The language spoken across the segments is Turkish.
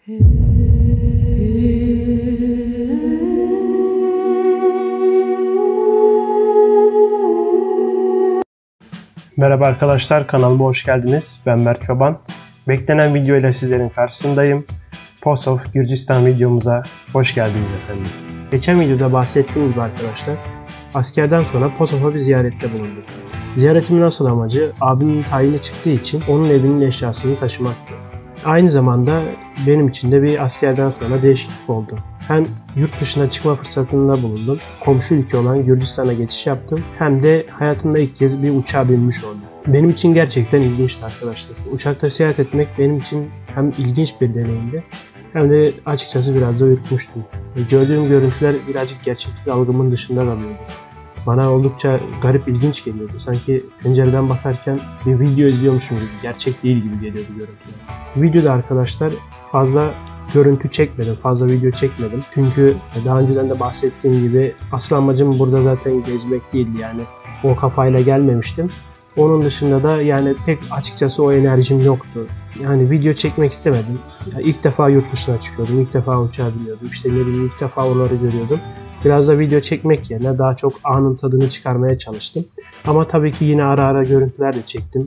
Merhaba arkadaşlar, kanalıma hoş geldiniz. Ben Mert Çoban. Beklenen video ile sizlerin karşısındayım. POSOF Gürcistan videomuza hoş geldiniz efendim. Geçen videoda bahsettiğim gibi arkadaşlar, askerden sonra POSOF'a bir ziyarette bulundum. Ziyaretimin asıl amacı abimin tayini çıktığı için onun evinin eşyasını taşımaktı. Aynı zamanda benim için de bir askerden sonra değişiklik oldu. Hem yurt dışına çıkma fırsatında bulundum. Komşu ülke olan Gürcistan'a geçiş yaptım. Hem de hayatımda ilk kez bir uçağa binmiş oldum. Benim için gerçekten ilginçti arkadaşlar. Uçakta seyahat etmek benim için hem ilginç bir deneyimdi hem de açıkçası biraz da ürkmüştüm. Gördüğüm görüntüler birazcık gerçeklik algımın dışında kalıyordu. Bana oldukça garip, ilginç geliyordu. Sanki pencereden bakarken bir video izliyormuşum gibi, gerçek değil gibi geliyordu görüntüler. Videoda arkadaşlar fazla görüntü çekmedim, fazla video çekmedim. Çünkü daha önceden de bahsettiğim gibi asıl amacım burada zaten gezmek değildi, yani o kafayla gelmemiştim. Onun dışında da yani pek açıkçası o enerjim yoktu. Yani video çekmek istemedim. Ya ilk defa yurt dışına çıkıyordum, ilk defa uçağa biniyordum. İşte ne bileyim, ilk defa oraları görüyordum. Biraz da video çekmek yerine daha çok anın tadını çıkarmaya çalıştım. Ama tabii ki yine ara ara görüntüler de çektim.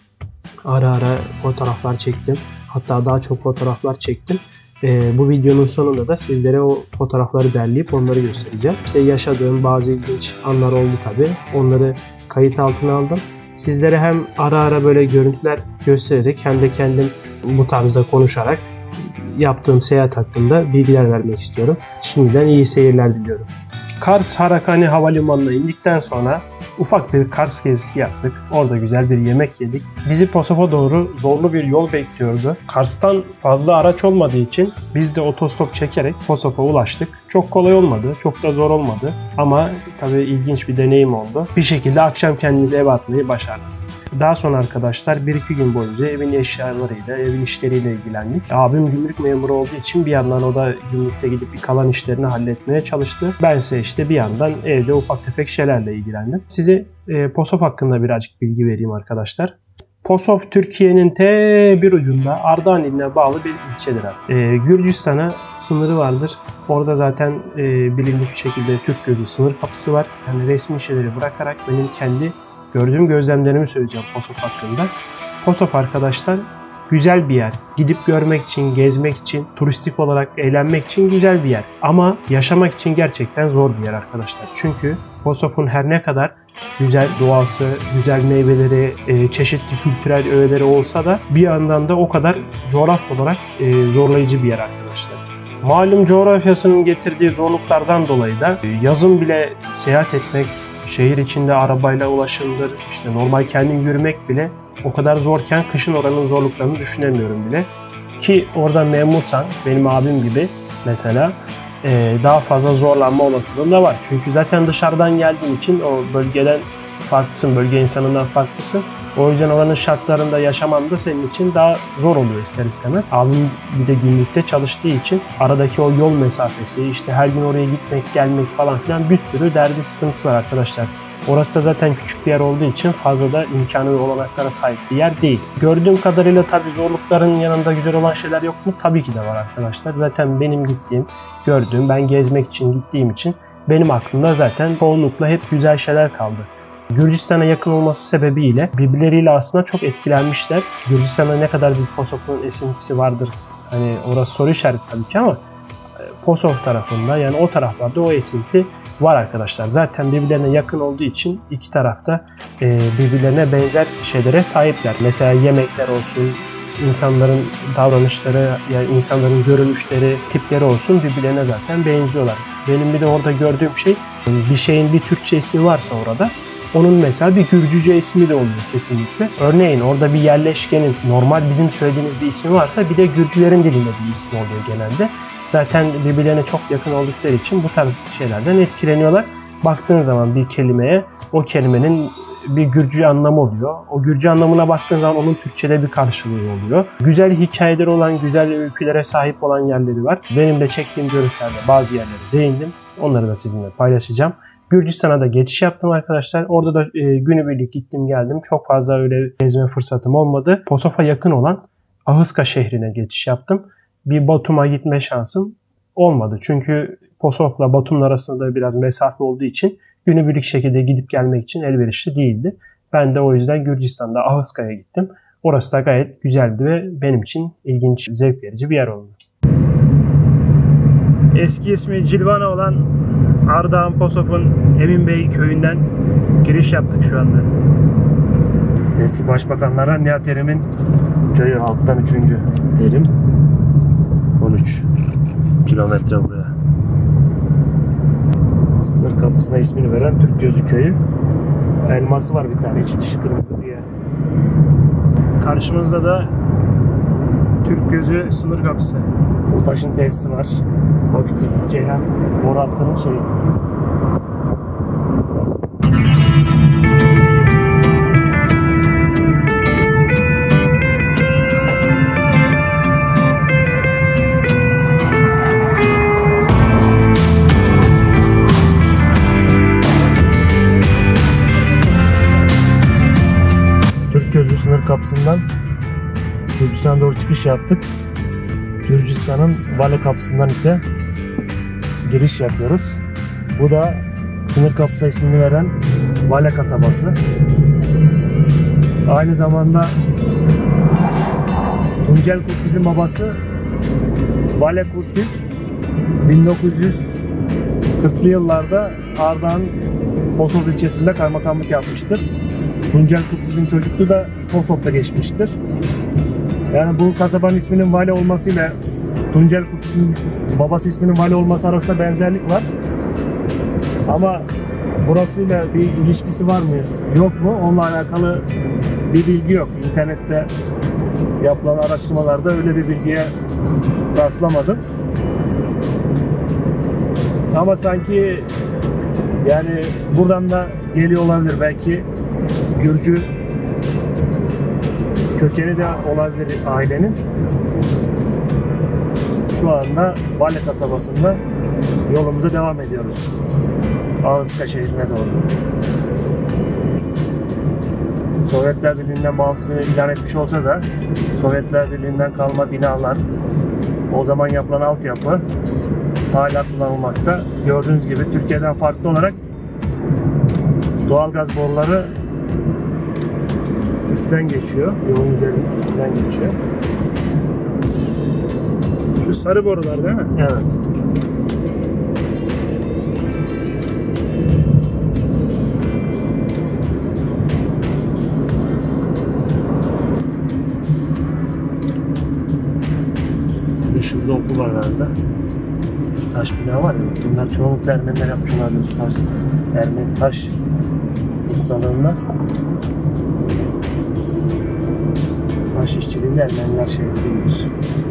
Ara ara fotoğraflar çektim. Hatta daha çok fotoğraflar çektim. Bu videonun sonunda da sizlere o fotoğrafları derleyip onları göstereceğim. İşte yaşadığım bazı ilginç anlar oldu tabii. Onları kayıt altına aldım. Sizlere hem ara ara böyle görüntüler göstererek hem de kendim bu tarzda konuşarak yaptığım seyahat hakkında bilgiler vermek istiyorum. Şimdiden iyi seyirler diliyorum. Kars Harakani Havalimanı'na indikten sonra ufak bir Kars gezisi yaptık. Orada güzel bir yemek yedik. Bizi POSOF'a doğru zorlu bir yol bekliyordu. Kars'tan fazla araç olmadığı için biz de otostop çekerek POSOF'a ulaştık. Çok kolay olmadı, çok da zor olmadı. Ama tabii ilginç bir deneyim oldu. Bir şekilde akşam kendimizi eve atmayı başardık. Daha sonra arkadaşlar 1-2 gün boyunca evin eşyalarıyla, evin işleriyle ilgilendik. Abim gümrük memuru olduğu için bir yandan o da gümrükte gidip bir kalan işlerini halletmeye çalıştı. Bense işte bir yandan evde ufak tefek şeylerle ilgilendim. Size POSOF hakkında birazcık bilgi vereyim arkadaşlar. POSOF Türkiye'nin bir ucunda Ardahan iline bağlı bir ilçedir. Gürcistan'a sınırı vardır. Orada zaten bilindik bir şekilde Türk gözü sınır kapısı var. Yani resmi şeyleri bırakarak benim kendi gördüğüm gözlemlerimi söyleyeceğim POSOF hakkında. POSOF arkadaşlar güzel bir yer. Gidip görmek için, gezmek için, turistik olarak eğlenmek için güzel bir yer. Ama yaşamak için gerçekten zor bir yer arkadaşlar. Çünkü POSOF'un her ne kadar güzel doğası, güzel meyveleri, çeşitli kültürel öğeleri olsa da bir yandan da o kadar coğrafya olarak zorlayıcı bir yer arkadaşlar. Malum coğrafyasının getirdiği zorluklardan dolayı da yazın bile seyahat etmek, şehir içinde arabayla ulaşımdır, işte normal kendin yürümek bile o kadar zorken kışın oranın zorluklarını düşünemiyorum bile. Ki orada memursan, benim abim gibi mesela daha fazla zorlanma olasılığın da var. Çünkü zaten dışarıdan geldiğin için o bölgeden farklısın, bölge insanından farklısın. O yüzden oranın şartlarında yaşaman da senin için daha zor oluyor ister istemez. Abim bir de günlükte çalıştığı için aradaki o yol mesafesi, işte her gün oraya gitmek, gelmek falan filan bir sürü derdi, sıkıntısı var arkadaşlar. Orası da zaten küçük bir yer olduğu için fazla da imkanı ve olanaklara sahip bir yer değil. Gördüğüm kadarıyla tabii zorlukların yanında güzel olan şeyler yok mu? Tabii ki de var arkadaşlar. Zaten benim gittiğim, gördüğüm, ben gezmek için gittiğim için benim aklımda zaten çoğunlukla hep güzel şeyler kaldı. Gürcistan'a yakın olması sebebiyle birbirleriyle aslında çok etkilenmişler. Gürcistan'da ne kadar bir POSOF'un esintisi vardır, hani orası soru işareti tabii ki, ama POSOF tarafında, yani o taraflarda o esinti var arkadaşlar. Zaten birbirlerine yakın olduğu için iki tarafta birbirlerine benzer şeylere sahipler. Mesela yemekler olsun, insanların davranışları, yani insanların görünüşleri, tipleri olsun birbirlerine zaten benziyorlar. Benim bir de orada gördüğüm şey, bir şeyin bir Türkçe ismi varsa orada, onun mesela bir Gürcüce ismi de oluyor kesinlikle. Örneğin orada bir yerleşkenin normal bizim söylediğimiz bir ismi varsa bir de Gürcülerin dilinde bir ismi oluyor genelde. Zaten birbirlerine çok yakın oldukları için bu tarz şeylerden etkileniyorlar. Baktığın zaman bir kelimeye, o kelimenin bir Gürcü anlamı oluyor. O Gürcü anlamına baktığın zaman onun Türkçe'de bir karşılığı oluyor. Güzel hikayeleri olan, güzel öykülere sahip olan yerleri var. Benim de çektiğim görüntülerde bazı yerlere değindim. Onları da sizinle paylaşacağım. Gürcistan'a da geçiş yaptım arkadaşlar. Orada da günübirlik gittim geldim. Çok fazla öyle gezme fırsatım olmadı. POSOF'a yakın olan Ahıska şehrine geçiş yaptım. bir Batum'a gitme şansım olmadı. Çünkü Posof'la Batum'un arasında biraz mesafe olduğu için günübirlik şekilde gidip gelmek için elverişli değildi. Ben de o yüzden Gürcistan'da Ahıska'ya gittim. Orası da gayet güzeldi ve benim için ilginç, zevk verici bir yer oldu. Eski ismi Cilvana olan Ardahan Posof'un Eminbey köyünden giriş yaptık şu anda. Eski başbakanlardan Nihat Erim'in köyü, alttan 3. Erim. 13 kilometre buraya. Sınır kapısına ismini veren Türk Gözü köyü. Elması var bir tane, içi dışı kırmızı diye. Karşımızda da Türk Gözü sınır kapısı. Taşın tesisi var. Bakütüfüz Ceyhan boru hattının şeyi. Türk Gözü sınır kapısından Gürcistan'a doğru çıkış yaptık. Gürcistan'ın Vale kapısından ise giriş yapıyoruz. Bu da sınır kapısı ismini veren Vale kasabası. Aynı zamanda Tuncel Kurtiz'in babası Vale Kurtiz 1940'lı yıllarda Ardahan Posof ilçesinde kaymakamlık yapmıştır. Tuncel Kurtiz'in çocukluğu da Posof'ta geçmiştir. Yani bu kasabanın isminin Vale olmasıyla Tuncel Kurtiz'in babası isminin Vale olması arasında benzerlik var. Ama burasıyla bir ilişkisi var mı yok mu onunla alakalı bir bilgi yok. İnternette yapılan araştırmalarda öyle bir bilgiye rastlamadım. Ama sanki yani buradan da geliyor olabilir, belki Gürcü kökeni de olabilir ailenin. Şu anda Vale kasabasında yolumuza devam ediyoruz. Ahıska şehrine doğru. Sovyetler Birliği'nden bağımsızlığını ilan etmiş olsa da Sovyetler Birliği'nden kalma binalar, o zaman yapılan altyapı hala kullanılmakta. Gördüğünüz gibi Türkiye'den farklı olarak doğalgaz boruları üstten geçiyor. Yolun üstünden geçiyor. Şu sarı borular değil mi? Evet. Şurada okul var herhalde. Taş bina var ya. Bunlar çoğunlukla Ermeniler yapmış olabilir. Ermeni taş ustalığında. Taş işçiliğinde Ermeniler değildir.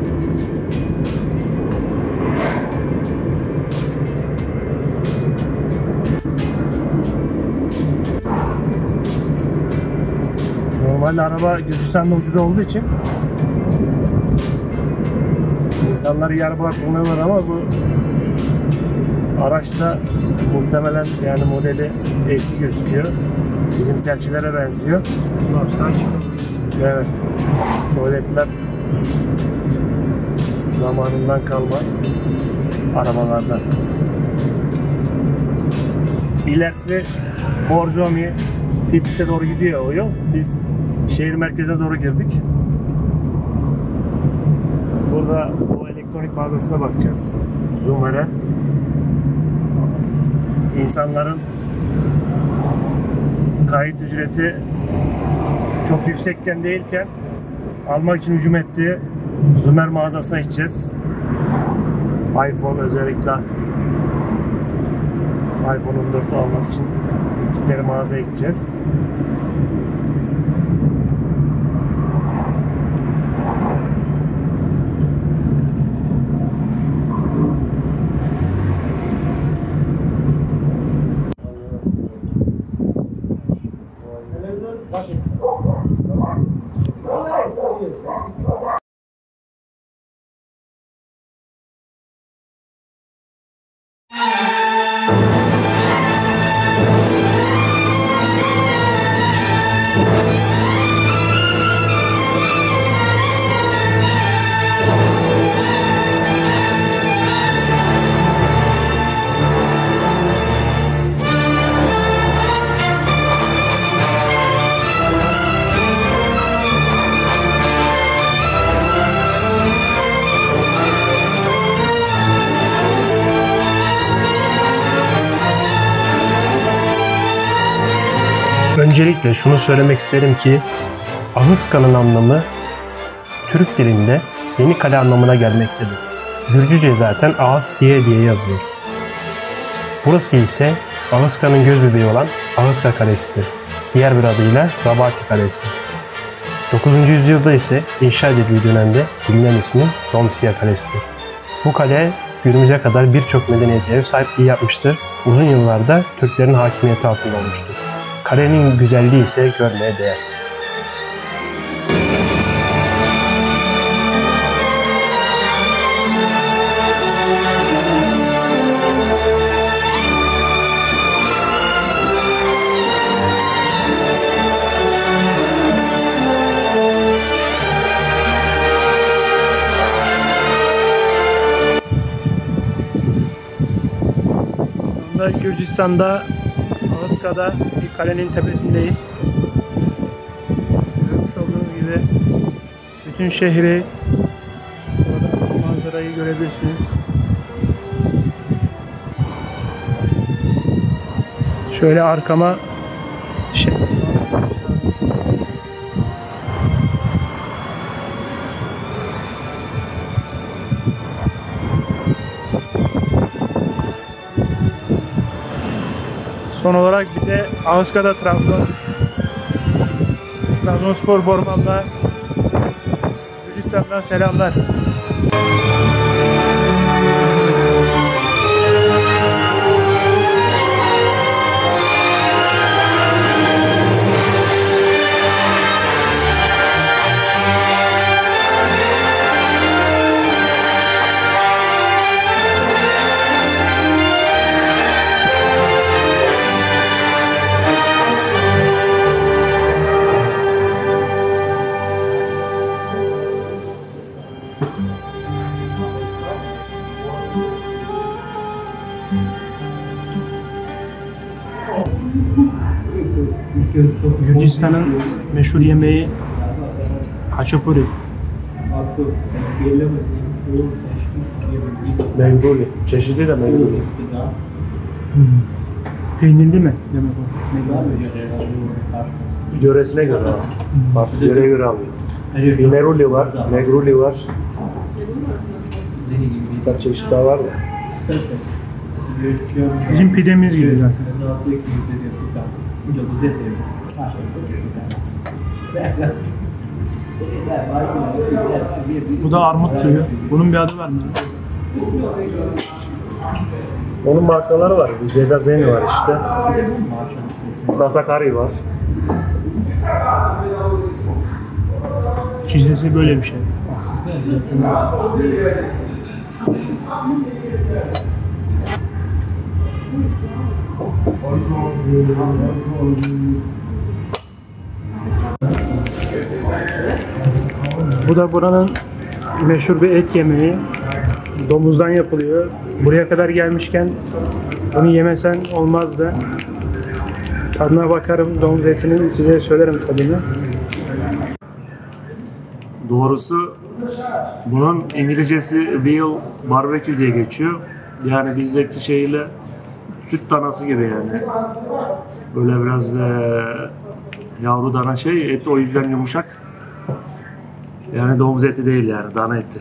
Normalde araba Gürcistan'da ucuz olduğu için insanlar iyi araba kullanıyorlar ama bu araçta muhtemelen yani modeli eski gözüküyor. Bizim Selçilere benziyor. Evet. Sovyetler zamanından kalma arabalardan. İlerisi Borjomi, Tiflis'e doğru gidiyor o yol. Biz şehir merkezine doğru girdik. Burada o elektronik mağazasına bakacağız. Zumer'e. İnsanların kayıt ücreti çok yüksekken değilken almak için hücum ettiği Zumer mağazasına gideceğiz. iPhone özellikle iPhone 14'ü almak için gittikleri mağazaya gideceğiz. Öncelikle şunu söylemek isterim ki Ahıska'nın anlamı Türk dilinde yeni kale anlamına gelmektedir. Gürcüce zaten Ahıskiye diye yazılır. Burası ise Ahıska'nın gözbebeği olan Ahıska Kalesi'dir. Diğer bir adıyla Rabati Kalesi. 9. yüzyılda ise inşa edildiği dönemde bilinen ismi Domsiya Kalesi'dir. Bu kale günümüze kadar birçok medeniyete ev sahipliği yapmıştır. Uzun yıllarda Türklerin hakimiyeti altında olmuştur. Kalenin güzelliği ise görmeye değer. Gürcistan'da, Ahıska'da bir kalenin tepesindeyiz. Görmüş olduğunuz gibi bütün şehri, manzarayı görebilirsiniz. Şöyle arkama son olarak bize Ahıska'da Trabzonspor formanla Gürcistan'dan selamlar. Gürcistan'ın meşhur yemeği haçapuri. Megruli. Çeşidi de megruli. Peynirli mi? Demek o. Yöresine göre. Farklı yöreye göre alıyor. Megruli var, megruli var. Birkaç çeşit daha var mı? Bizim pidemiz gibi zaten. Bu da armut suyu. Bunun bir adı var mı? Onun markaları var. Zeda Zeni var işte. Natakari var. Çizgisi böyle bir şey. Bu da buranın meşhur bir et yemeği. Domuzdan yapılıyor. Buraya kadar gelmişken bunu yemesen olmazdı. Tadına bakarım domuz etinin, size söylerim tadını. Doğrusu bunun İngilizcesi veal barbecue diye geçiyor. Yani bizdeki şeyle süt danası gibi yani. Böyle biraz yavru dana şey, et o yüzden yumuşak. Yani domuz eti değil yani, dana eti.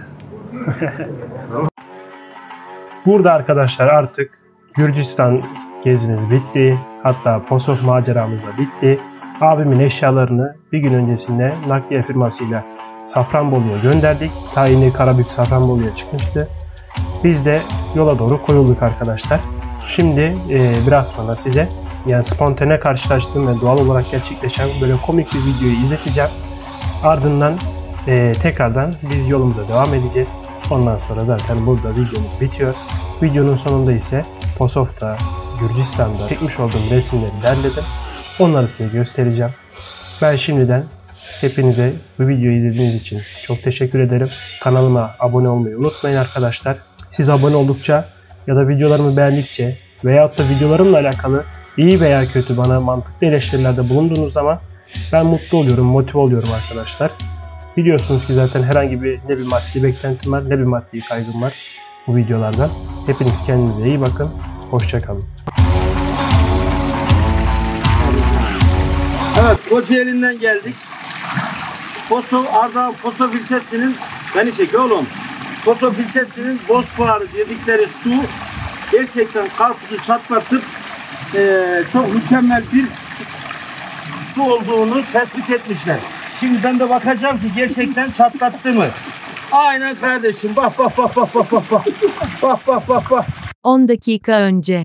Burada arkadaşlar artık Gürcistan gezimiz bitti. Hatta Posof maceramız da bitti. Abimin eşyalarını bir gün öncesinde nakliye firmasıyla Safranbolu'ya gönderdik. Tayini Karabük Safranbolu'ya çıkmıştı. Biz de yola doğru koyulduk arkadaşlar. Şimdi biraz sonra size yani spontane karşılaştığım ve doğal olarak gerçekleşen böyle komik bir videoyu izleteceğim. Ardından tekrardan biz yolumuza devam edeceğiz. Ondan sonra zaten burada videomuz bitiyor. Videonun sonunda ise Posof'ta, Gürcistan'da çekmiş olduğum resimleri derledim. Onları size göstereceğim. Ben şimdiden hepinize bu videoyu izlediğiniz için çok teşekkür ederim. Kanalıma abone olmayı unutmayın arkadaşlar. Siz abone oldukça ya da videolarımı beğendikçe veyahut da videolarımla alakalı iyi veya kötü bana mantıklı eleştirilerde bulunduğunuz zaman ben mutlu oluyorum, motive oluyorum arkadaşlar. Biliyorsunuz ki zaten herhangi bir ne bir maddi beklentim var ne bir maddi kaygım var bu videolardan. Hepiniz kendinize iyi bakın. Hoşça kalın. Evet, Kocaeli'nden geldik. Ardahan Posov ilçesinin, beni çek oğlum. Posov ilçesinin Bozpınarı dedikleri su gerçekten karpuzu çatlatıp çok mükemmel bir su olduğunu tespit etmişler. Şimdi ben de bakacağım ki gerçekten çatlattı mı? Aynen kardeşim. Bak bak bak bak bak bak bak. Bak bak bak bak. 10 dakika önce.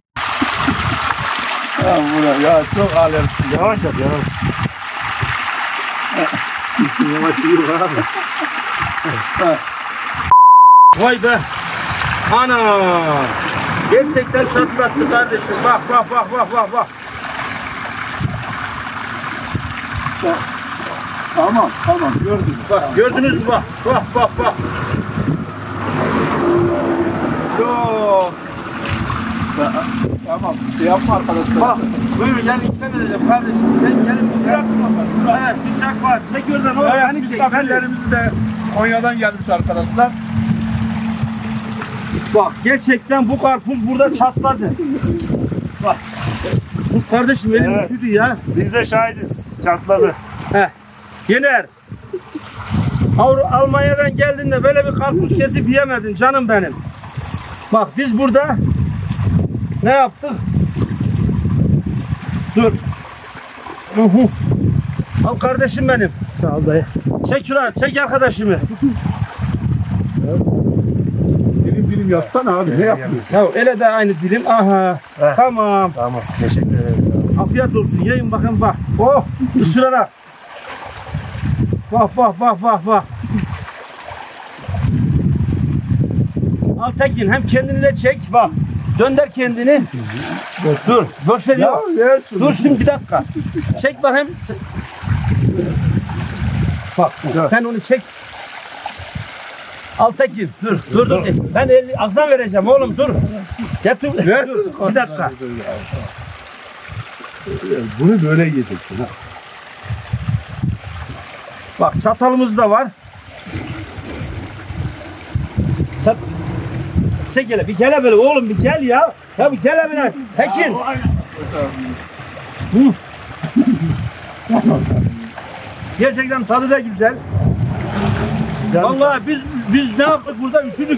Ya çok alemsin. Yavaş yap yavaş. Yavaş yürü abi. Vay be. Ana. Gerçekten çatlattı kardeşim. Bak bak bak bak bak bak. Tamam gördünüz. Bak gördünüz mü bak. Bak bak bak. Yok. Tamam. Şey yapma arkadaşlar. Bak. Buyurun gel ikram edeceğim kardeşim. Sen gelin bıçak var. Evet bıçak var. Çek oradan o. Evet, misafirlerimiz de Konya'dan gelmiş arkadaşlar. Bak gerçekten bu karpuz burada çatladı. Bak. Bu kardeşim elim Evet. üşüdü ya. Biz de şahidiz. Çatladı. Heh. Yener. Almanya'dan geldiğinde böyle bir karpuz kesip yemedin canım benim. Bak biz burada ne yaptık? Dur. Al kardeşim benim. Sağ ol dayı. Çek ulan, çek arkadaşımı. Birim yapsana abi. Ne yapıyorsun? Ya ele de aynı dilim. Aha. Heh. Tamam. Tamam. Teşekkür ederim. Afiyet olsun. Yiyin bakın bak. Oh, ısırarak. Bak bak bak bak bak. Al Tekin hem kendini de çek bak. Dönder kendini. Dur. Boş ver ya. Ver şunu. Dur şimdi bir dakika. Çek bakayım. Bak sen onu çek. Al Tekin. Dur. Ben aksan vereceğim oğlum dur. Getir. Ver. Dur, bir dakika. Bunu böyle yiyeceksin ha. Bak çatalımız da var. Çek hele bir gel böyle oğlum bir gel ya. Ya bir gel böyle. Tekin. Hı. Gerçekten tadı da güzel. Vallahi biz ne yaptık burada üşüdük.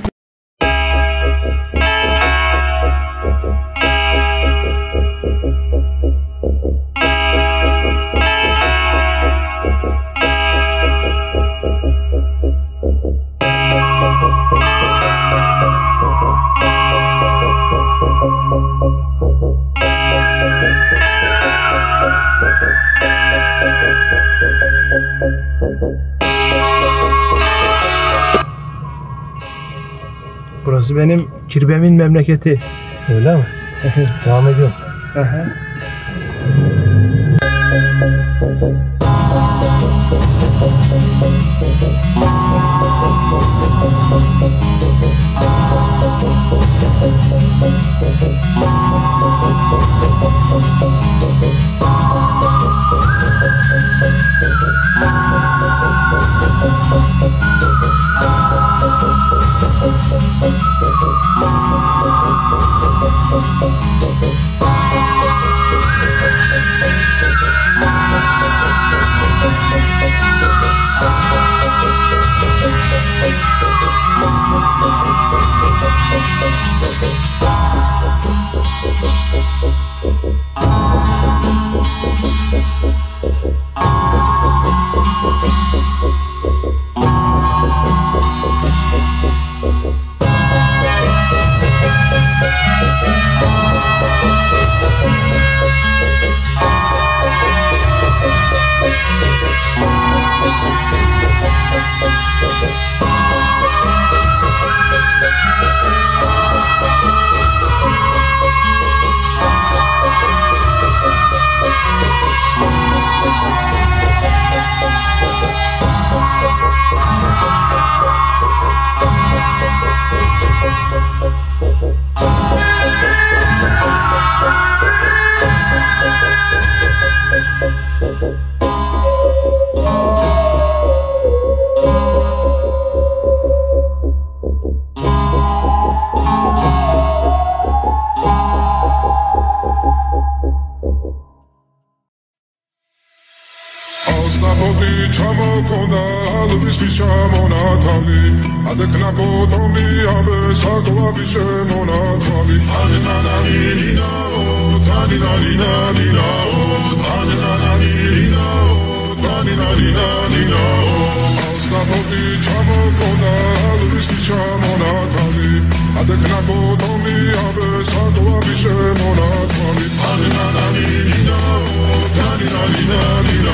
Burası benim kirbemin memleketi. Öyle mi? Devam ediyorum. Osnapoti chamo konda alvis pishamona tali adekna kotomi abe sakova bishemona tali anana nina o tanina nina nina o anana nina o tanina nina nina o Osnapoti chamo konda alvis pishamona tali adekna kotomi abe sakova bishemona tali anana nina o tanina nina nina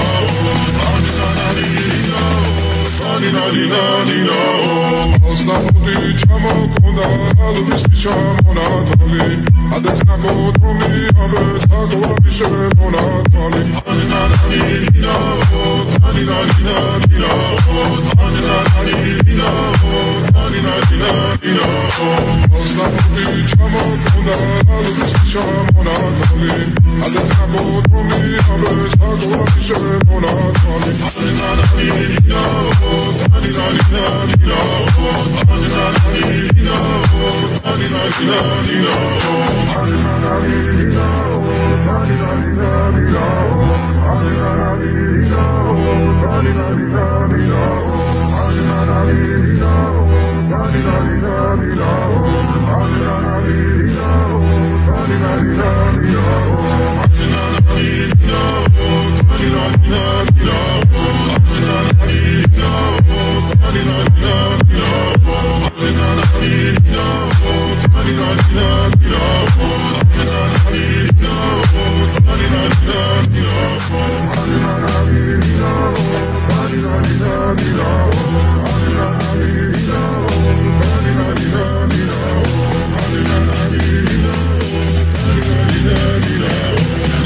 Osnapoti chamo konda alvis pishamona tali adekna kotomi abe sakova bishemona tali anana nina o tanina nina nina o anana nina o tanina nina nina o Osnapoti chamo konda alvis pishamona tali adekna kotomi abe sakova bishemona tali anana nina o tanina nina nina o anana nina o tanina nina nina o anana nina o tanina nina nina o anana nina o tanina nina nina o anana nina o tanina nina nina o anana nina o tanina nina nina o anana nina o tanina nina nina o anana nina o tanina nina nina o anana nina o tanina nina nina o anana nina o tanina nina nina o anana nina o tanina nina nina o anana nina o tanina nina nina o anana nina o tanina nina nina o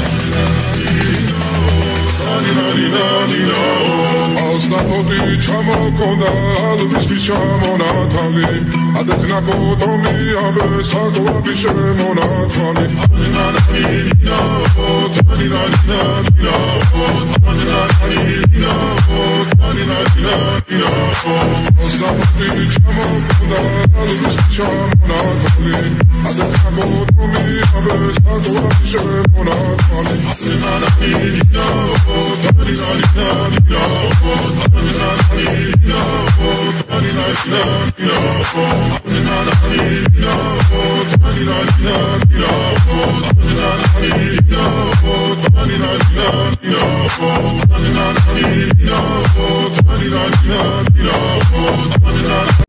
tanina nina nina o Osnapoti chamo konda alvis pishamona tali adekna kotomi abe sakova bishemona tali anana nina o tanina nina nina o anana nina o tanina nina nina o Osnapoti chamo konda alvis pishamona tali adekna kotomi abe sakova bishemona tali anana nina o tanina nina nina o anana nina o tanina nina nina o anana nina o tanina nina nina o anana nina o tanina nina nina o anana nina o tanina nina nina o